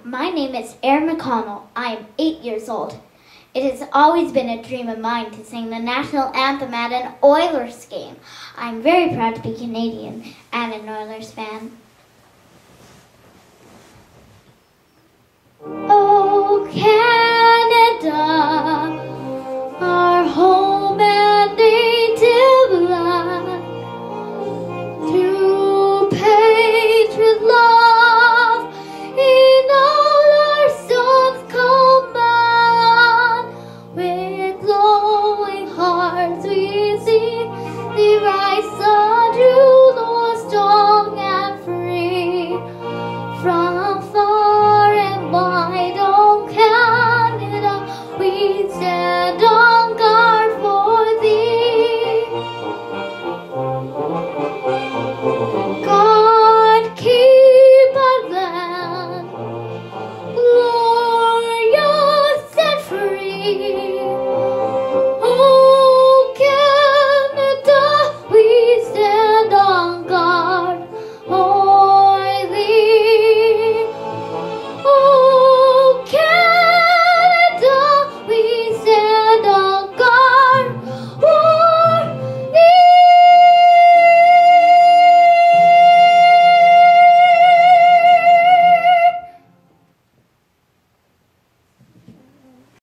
my name is Aryn McConnell. I am 8 years old. It has always been a dream of mine to sing the national anthem at an Oilers game. I'm very proud to be Canadian and an Oilers fan.